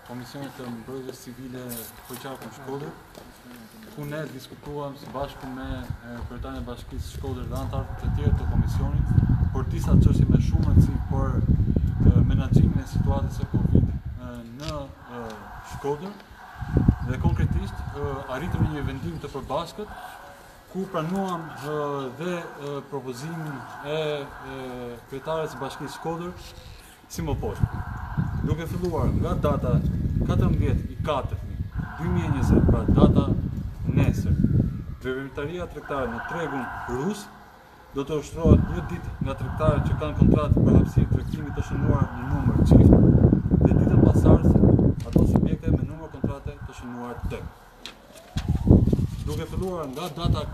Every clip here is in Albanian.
Komisionit të Mbrojtjes Civile Hoqarku Shkodër, ku ne diskutuam së bashku me kryetarin e Bashkisë Shkodër dhe anëtarët të tjerë të komisionit për disa çështje me shumë rëndësi për menaxhimin e situatës së Covid në Shkodër dhe konkretisht arritëm një vendim të përbashkët ku pranuam dhe propozimin e kryetares së Bashkisë Shkodër si më poshtë. Duke filluar nga data 14/4/2020, pra data nesër, veprimtaria tregtare në tregun rus do të ushtrohet 2 ditë nga tregtarët që kanë kontratë për hapësirë tregtimi të shënuar në numër çift dhe ditën pasardhëse ato subjekte me numër kontrate të shënuar tek. Duke filluar nga data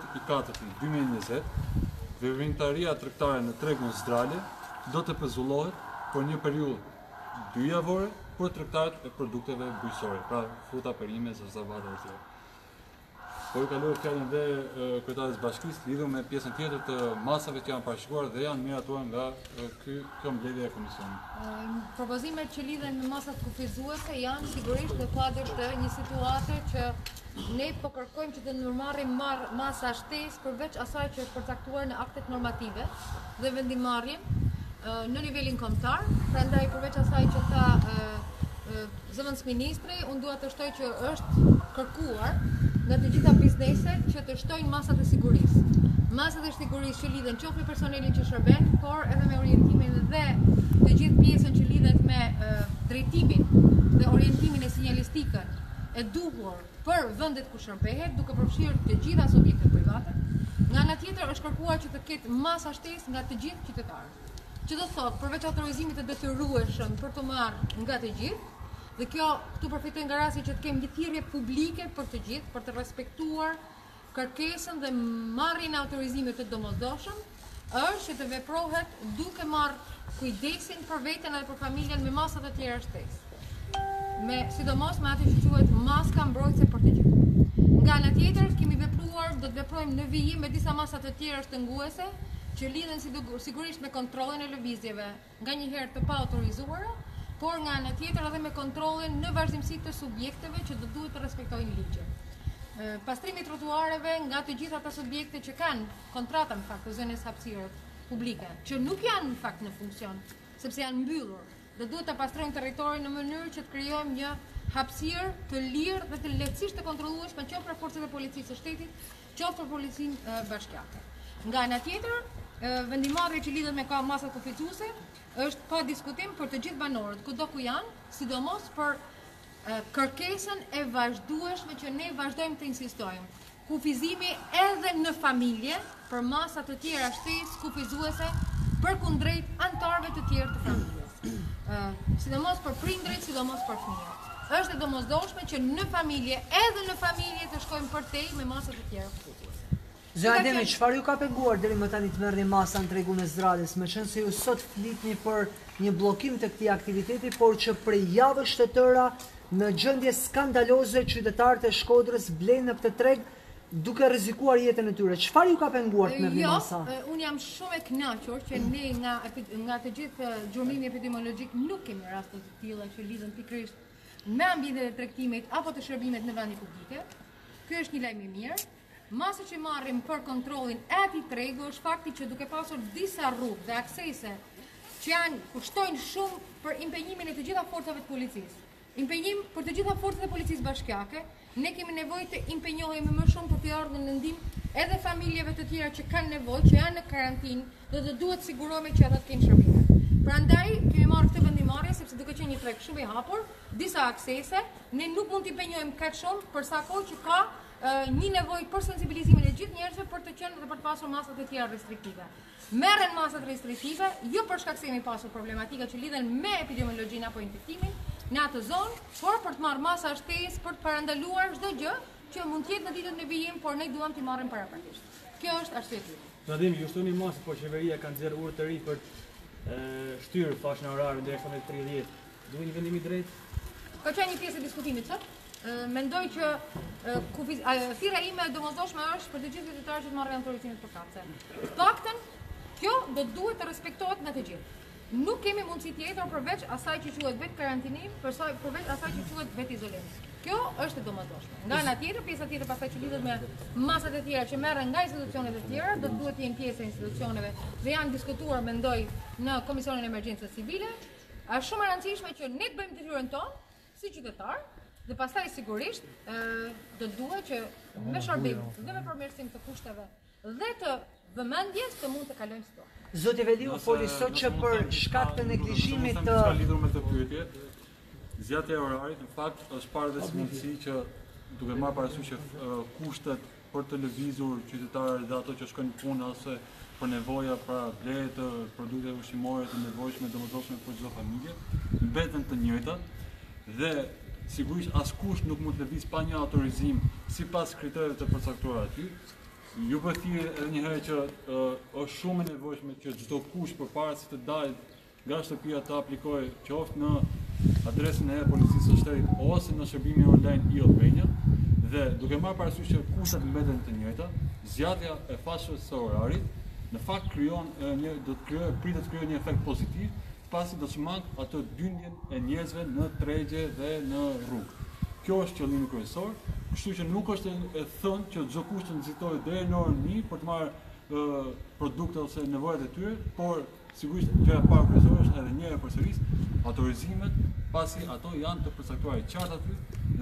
14/4/2020, veprimtaria tregtare në tregun zdrale do të pezullohet për një periudhë 2 javore për tregtarët e produkteve bujqësore, pra fruta, perime, zarzavate e tjerë. Po i kaloj fjalën dhe kryetares bashkisë lidhur me pjesën tjetër të masave që janë parashikuar dhe janë miratuar nga kjo mbledhje e komisionit. Propozimet që lidhen me masat kufizuese janë sigurisht në kuadër të një situate që ne po kërkojmë që të ndërmarrim masa shtesë përveç asaj që është përcaktuar në aktet normative dhe vendimarrjen në nivelin kombëtar. Prandaj përveç asaj që tha zëvendës ministri, unë dua të shtoj që është kërkuar nga të gjitha bizneset që të shtojnë masat e sigurisë. Masat e sigurisë që lidhen qoftë me personelin që shërben, por edhe me orientimin dhe të gjithë pjesën që lidhet me drejtimin dhe orientimin e sinjalistikën e duhur për vendet ku shërbehet, duke përfshirë të gjitha subjektet private. Nga ana tjetër është kërkuar që të ketë masa shtesë nga të gjithë qytetarët. Që do thotë, përveç autorizimit të detyrueshëm për të marrë nga të gjithë, dhe kjo këtu përfitojnë nga rasti që të kemi një thirrje publike për të gjithë, për të respektuar kërkesën dhe marrjen e autorizimit të domosdoshëm, është që të veprohet duke marrë kujdesin për veten dhe për familjen me masa të tjera shtesë. Sidomos me atë që quhet maska mbrojtëse për të gjithë. Nga ana tjetër kemi vepruar, do të veprojmë në vijim me disa masa të tjera shënguese që lidhen sigurisht me kontrollin e lëvizjeve, nganjëherë të pa autorizuara, por nga ana tjetër edhe me kontrollin në vazhdimsi të subjekteve që do duhet të respektojnë ligjin. Pastrimi i trotuareve nga të gjitha ata subjekte që kanë kontrata në fakt të zonës hapësirë publike, që nuk janë në fakt në funksion, sepse janë mbyllur, dhe duhet të pastrojnë territorin në mënyrë që të krijojmë një hapësirë të lirë dhe të lehtësisht të kontrollueshme qoftë për forcat e policisë së shtetit, qoftë për policinë bashkiake. Nga ana tjetër, vendimarrja që lidhet me masat kufizuese është pa diskutim për të gjithë banorët, kudo ku janë, sidomos për kërkesën e vazhdueshme që ne vazhdojmë të insistojmë. Kufizimi edhe në familje për masa të tjera shtesë kufizuese përkundrejt anëtarëve të tjerë të familjes. Sidomos për prindrit, sidomos për fëmijët. Është e domosdoshme që në familje, edhe në familje të shkojmë përtej me masa të tjera kufizuese. Zëra Ademi, çfarë ju ka penguar deri më tani të merrni masa në tregun e zdrales, me qenë se ju sot flitni për një bllokim të këtij aktiviteti, por që prej javësh të tëra në gjendje skandaloze qytetarët e Shkodrës blenë në këtë treg duke rrezikuar jetën e tyre. Çfarë ju ka penguar të merrni masa? Unë jam shumë e kënaqur që ne nga të gjithë gjurnimi epidemiologjik nuk kemi raste të tilla që lidhen pikërisht me ambientet e tregtimit apo të shërbimit në vende publike. Ky është një lajm i mirë. Masa që marrim për kontrollin e atij tregu është fakti që duke pasur disa rrugë dhe aksese që kushtojnë shumë për impenjimin e të gjitha forcave të policisë. Impenjim për të gjitha forcat e policisë bashkiake, ne kemi nevojë të impenjohemi më shumë për të ardhur në ndihmë edhe familjeve të tjera që kanë nevojë, që janë në karantinë dhe të duhet sigurohemi që ata të kenë shërbime. Prandaj kemi marrë këtë vendimarrje sepse duke qenë një treg shumë i hapur, disa aksese, ne nuk mund të impenjohemi kaq shumë për sa kohë që ka një nevojë për sensibilizimin e gjithë njerëzve për të qenë dhe për të pasur masat e tjera restriktive. Merren masat restriktive, jo për shkak se kemi pasur problematika që lidhen me epidemiologjinë apo infektimin në atë zonë, por për të marrë masa shtesë për të parandaluar çdo gjë që mund të jetë në ditët në vijim, por ne duam t'i marrim paraprakisht. Kjo është arsyeja. Ademi, ju shtoni masë, po qeveria ka nxjerrë urë të ri për shtyrë fashën orare derisa në 30. Duhet një vendim i drejtë? Ka qenë një pjesë e diskutimit sot. Mendoj që thirrja ime e domosdoshme është për të gjithë qytetarët që të marrin autorizimin përkatëse. Të paktën kjo do duhet të respektohet nga të gjithë. nuk kemi mundësi tjetër përveç asaj që quhet vetë karantinim, përveç asaj që quhet vetë izolim. Kjo është e domosdoshme. Nga ana tjetër, pjesa tjetër pastaj që lidhet me masat e tjera që merren nga institucionet e tjera, do duhet të jenë pjesë e institucioneve dhe janë diskutuar, mendoj, në Komisionin e Emergjencës Civile. Është shumë e rëndësishme që ne të bëjmë detyrën tonë si qytetar dhe pastaj sigurisht do duhet që me shërbim dhe me përmirësim të kushteve dhe të vëmendjes të mund të kalojmë situatë. Zoti Veliu foli sot që për shkak të neglizhimit të Ka lidhur me këtë pyetje. Zgjatja e orarit në fakt është parë dhe si mundësi që duke marrë parasysh që kushtet për të lëvizur qytetarët dhe ato që shkojnë punë ose për nevoja pra blerje të produkteve ushqimore të nevojshme domosdoshme për çdo familje mbeten të njëjta dhe sigurisht askush nuk mund të lëviz pa një autorizim sipas kritereve të përcaktuara aty. Ju përthirë edhe një herë që është shumë e nevojshme që çdo kush përpara se të dalë nga shtëpia të aplikojë qoftë në adresën e policisë së shtetit ose në shërbimin online e-Albania dhe duke marrë parasysh që kushtet mbeten të njëjta, zgjatja e fashës së orarit në fakt pritet të krijojë një efekt pozitiv, pasi do të shmang atë dyndjen e njerëzve në tregje dhe në rrugë. Kjo është qëllimi kryesor, kështu që nuk është e thënë që çdo kush të nxitojë deri në orën 1 për të marrë produkte ose nevojat e tyre, por sigurisht gjëja e parë kryesore është edhe një herë përsëris autorizimet, pasi ato janë të përcaktuara qartë aty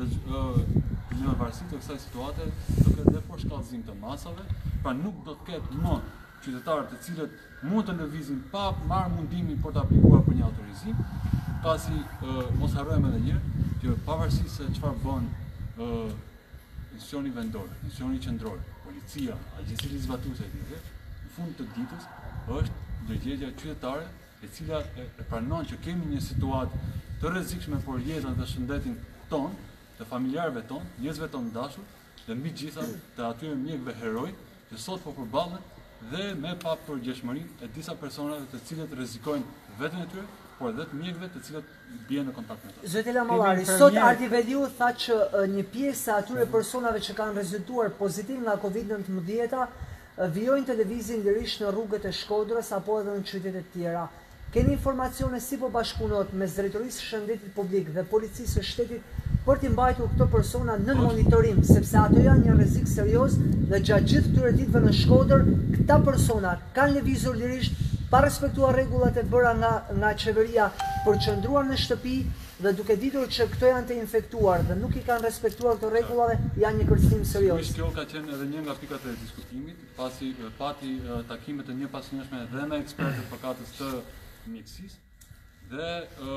dhe në varësi të kësaj situate do ketë dhe përshkallëzim të masave, pra nuk do të ketë më qytetarë të cilët mund të lëvizin pa marrë mundimin për të aplikuar për një autorizim, pasi mos harrojmë edhe një herë që pavarësisht se çfarë bën institucioni vendor, institucioni qendror, policia, agjencia zbatuese e tjerë, në fund të ditës është ndërgjegjja qytetare e cila e pranon që kemi një situatë të rrezikshme për jetën dhe shëndetin ton, të familjarëve ton, njerëzve ton dashur dhe mbi gjitha të atyre mjekëve heroj që sot po përballen dhe me papërgjeshmërinë e disa personave të cilët rrezikojnë veten e tyre, por edhe të mjekëve të cilët bien në kontakt me to. Zoti Lamallari, sot Ardi Veliu tha që një pjesë e atyre personave që kanë rezultuar pozitiv nga Covid-19 vijojnë të lëvizin lirisht në rrugët e Shkodrës apo edhe në qytete të tjera. Keni informacione si po bashkëpunohet mes Drejtorisë së Shëndetit Publik dhe Policisë së Shtetit për t'i mbajtur këto persona në monitorim, sepse ato janë një rrezik serioz dhe gjatë gjithë këtyre ditëve në Shkodër, këta persona kanë lëvizur lirisht pa respektuar rregullat e bëra nga qeveria për qëndruar në shtëpi dhe duke ditur që këto janë të infektuar dhe nuk i kanë respektuar këto rregullave, janë një kërcënim serioz. Kjo ka qenë edhe një nga pikat e diskutimit, pasi pati takime të njëpasnjëshme dhe me ekspertë të përkatës të mjekësisë dhe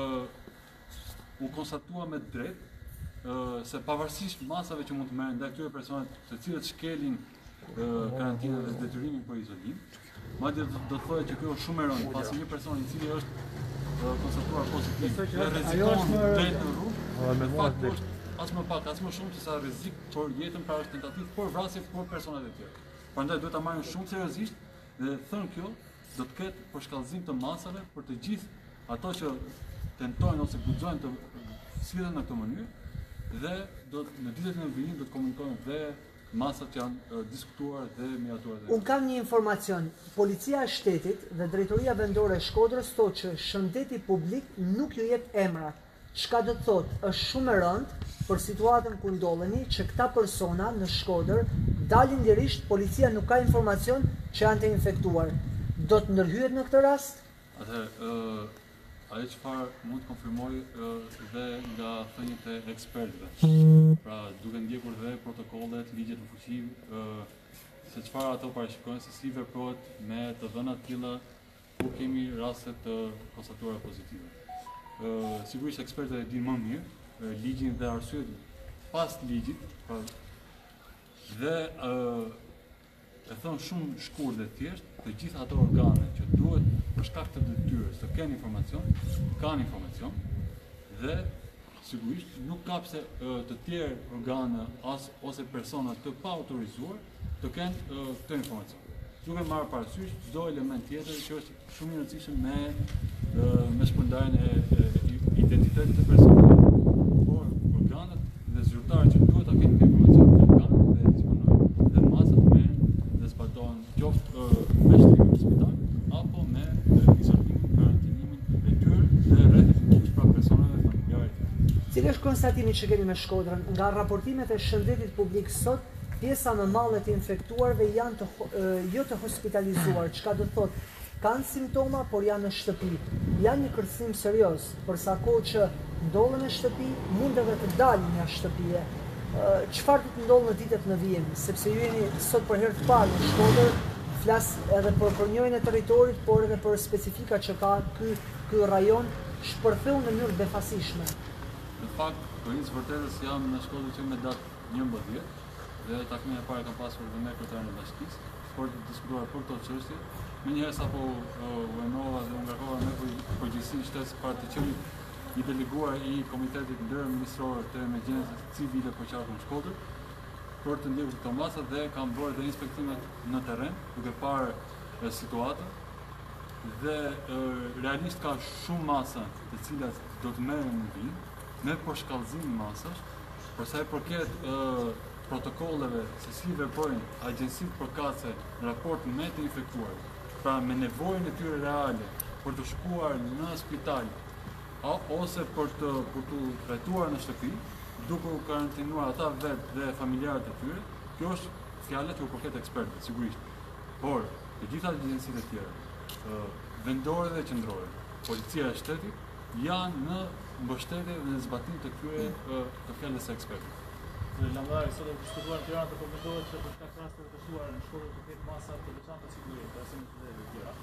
u konstatua me drejt se pavarësisht masave që mund të merren ndaj këtyre personave të cilët shkelin karantinën dhe detyrimin për izolim, madje do të thotë që kjo është shumë erroni, pasi një person i cili është konstatuar pozitiv dhe rrezikon drejt në rrugë, në fakt është as më pak, as më shumë se sa rrezik për jetën, pra është tentativë për vrasje për personat e tjerë. Prandaj duhet ta marrim shumë seriozisht dhe thënë kjo do të ketë përshkallëzim të masave për të gjithë ato që tentojnë ose guxojnë të sillen në këtë mënyrë dhe në ditët e vijim do të komunikojmë dhe masat që janë diskutuar dhe miratuar. Unë kam një informacion. Policia e Shtetit dhe Drejtoria Vendore e Shkodrës thotë që shëndeti publik nuk ju jep emrat. Çka do të thotë, është shumë e rëndë për situatën ku ndodheni që këta persona në Shkodër dalin lirisht, policia nuk ka informacion që janë të infektuar. Do të ndërhyet në këtë rast? Ajo çfarë mund të konfirmoj dhe nga thënjet e ekspertëve. Pra, duke ndjekur dhe protokollet, ligjet në fuqi, se çfarë ato parashikojnë se si veprohet me të dhëna të tilla ku kemi raste të konstatuara pozitive. Sigurisht ekspertët e dinë më mirë ligjin dhe arsyet pas ligjit, dhe e thon shumë shkurt dhe thjesht, të gjitha ato organe që duhet për shkak të detyrës të kenë informacion, kanë informacion dhe sigurisht nuk ka pse të tjerë organe ose persona të pa autorizuar të kenë këtë informacion. Duke marrë parasysh çdo element tjetër që është shumë i rëndësishëm me shpërndarjen e identitetit të personave. Por organet dhe zyrtarët që duhet ta kenë informacion të kanë dhe disponojnë dhe masat merren dhe zbatohen qoftë me shtrimin në spital apo me izolimin, karantinimin Cili është konstatimi që keni me Shkodrën? Nga raportimet e shëndetit publik sot, pjesa më madhe të infektuarve janë jo të hospitalizuar, çka do të thotë kanë simptoma, por janë në shtëpi. Janë një kërcënim serioz, për sa kohë që ndodhen në shtëpi, mund edhe të dalin nga shtëpia. Çfarë do të ndodhë në ditët në vijim? Sepse ju jeni sot për herë të parë në Shkodër, flas edhe për njëjën e territorit, por edhe për specifika që ka ky rajon, shpërtheu në mënyrë befasishme. Në fakt, kërinjës vërtetës jam në Shkodër që me datë 11 dhe takimin e parë kam pasur dhe me kryetarin e bashkisë për të diskutuar për këto çështje. Menjëherë sapo u enova dhe u ngarkova me përgjegjësinë shtesë para të qenit i deleguar i Komitetit Ndërministror të Emergjencës Civile për qarkun Shkodër për të ndjekur këto masa dhe kam bërë dhe inspektimet në terren duke parë situatën dhe realisht ka shumë masa të cilat do të merren në vijim me përshkallëzim masash, për sa i përket protokolleve se si veprojnë agjencitë përkatëse në raport me të infektuar, pra me nevojën e tyre reale për të shkuar në spital ose për të trajtuar në shtëpi, duke u karantinuar ata vetë dhe familjarët e tyre, kjo është fjalë që u përket ekspertëve, sigurisht. Por, të gjitha agjencitë e tjera, vendore dhe qendrore, policia e shtetit, janë në mbështetje dhe në zbatim të këtyre të fjalës së ekspertëve. Lëndari, sot e diskutuar në Tiranë të përmendohet që për shkak të rasteve të shtuara në Shkodër të ketë masa të veçanta sigurie, ose në të tjera.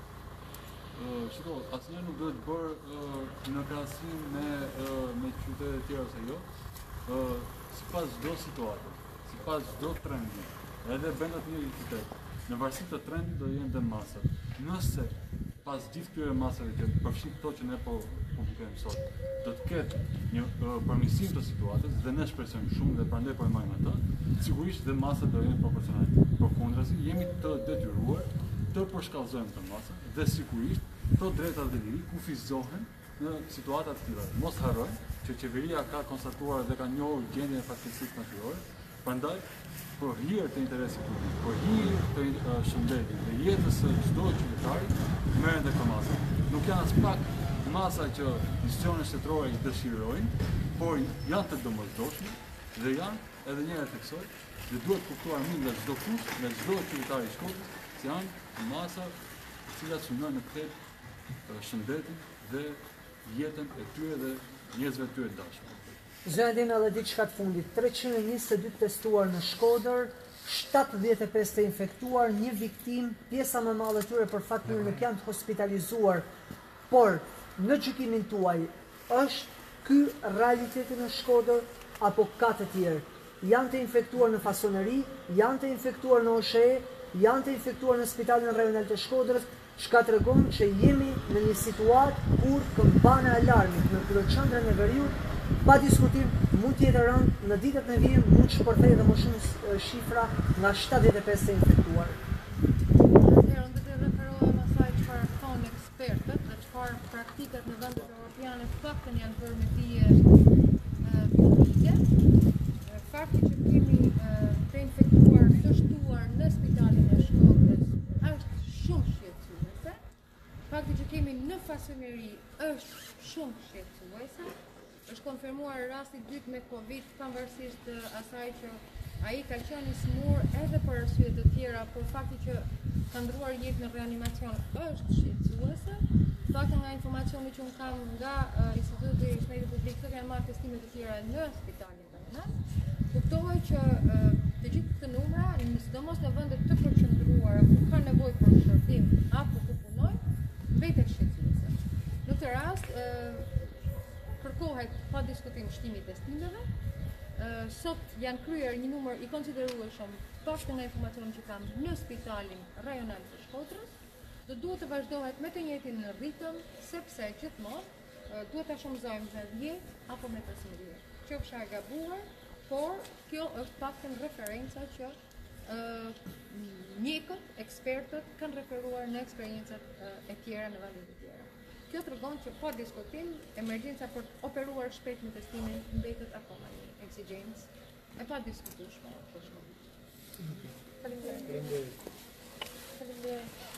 Shiko, asnjëherë nuk duhet bërë në krahasim me qytete të tjera ose jo. Sipas çdo situate, sipas çdo trendi, edhe brenda të një qyteti, në varësi të trendit do jenë dhe masat. Nëse pas gjithë këtyre masave që përfshin këto që ne po publikojmë sot, do të ketë një përmirësim të situatës dhe ne shpresojmë shumë dhe prandaj po e marrim atë, sigurisht dhe masat do jenë proporcionale. Përkundrazi, jemi të detyruar të përshkallëzojmë të masat dhe sigurisht këto drejta dhe liri kufizohen në situata të tilla. Mos harrojmë që qeveria ka konstatuar dhe ka njohur gjendjen e fatkeqësisë natyrore, prandaj për hir të interesit publik, për hir të shëndetit dhe jetës së çdo qytetari, merren dhe këto masa. Nuk janë as pak masa që institucionet shtetërore i dëshirojnë, por janë të domosdoshme dhe janë edhe një herë theksoj, dhe duhet kuptuar mirë nga çdo kush, nga çdo qytetar i Shkodrës, se janë masa të cilat synojnë në këtë shëndetin dhe jetën e tyre dhe njerëzve të tyre dashur. Zënë Dina edhe diçka të fundit, 322 testuar në Shkodër, 75 të infektuar, një viktim, pjesa më madhe tyre për fat mirë nuk janë të hospitalizuar, por në gjykimin tuaj është ky realiteti në Shkodër apo ka të tjerë? Janë të infektuar në fasoneri, janë të infektuar në OSHE, janë të infektuar në Spitalin Rajonal të Shkodrës, çka tregon që jemi në një situatë kur këmbana e alarmit në kryeqendrën e Veriut pa diskutim mund të jetë rënd në ditët në vijim, mund të shpërthejë edhe më shumë shifra nga 75 të infektuar. Unë do të referohem asaj çfarë thonë ekspertët dhe çfarë praktikat në vendet europiane faktën janë bërë me dije publike. Fakti që kemi të infektuar, të shtuar në Spitalin e Shkodrës është shumë shqetësuese. Fakti që kemi në fasoneri është shumë shqetësuese. Është konfirmuar rasti dytë me Covid, pavarësisht asaj që ai ka qenë i smur edhe për arsye të tjera, por fakti që ka ndruar jetë në reanimacion është shqetësuese. Fakti nga informacioni që unë kam nga Instituti i Shëndetit Publik, sot janë marrë testime të tjera në Spitalin Rajonal. Kuptohet që të gjithë këto numra, sidomos në vende të përqendruara ku ka nevojë për shërbim apo ku punojnë, mbetet shqetësuese. Në këtë rast, kërkohet pa diskutim shtimi i testimeve. Sot janë kryer një numër i konsiderueshëm, paktën nga informacionin që kam, në Spitalin Rajonal të Shkodrës. Do duhet të vazhdohet me të njëjtin ritëm, sepse gjithmonë duhet ta shëmzojmë me 10 apo me 15. Qofsha e gabuar, por kjo është paktën referenca që mjekët, ekspertët kanë referuar në eksperiencat e tjera në vende të tjera. Kjo tregon që pa diskutim, emergjenca për të operuar shpejt me testimin mbetet akoma një eksigjencë e pa diskutueshme për shkak. Faleminderit.